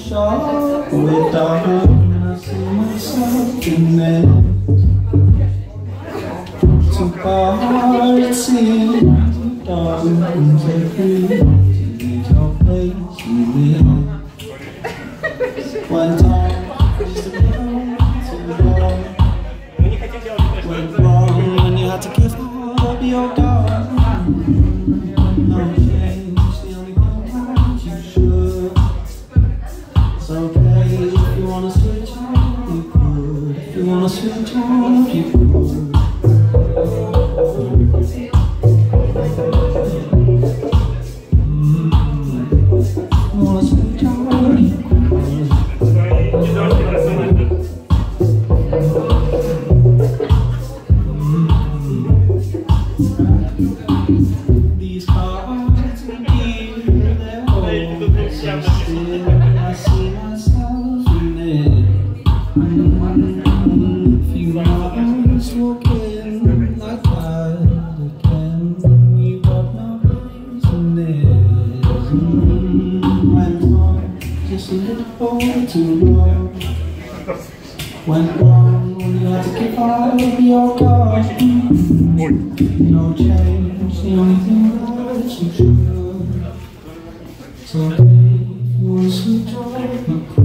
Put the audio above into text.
shop with dark, and I see myself in there. Too far it seems, darling, so free to leave your place and live. One time, just to go too long. Went wrong when you had to give up your dog. No change, the only thing you should. It's okay if you wanna switch on, you could. If you wanna switch on, you could. Wanna switch on, you could. These cards and here, they're all so still. I see myself in there. Few hours walking like that again. You got no place in there. Went on just a little too long. Went wrong when you had to give up your guard. No change, the only thing that you should. It's okay if you wanna switch on.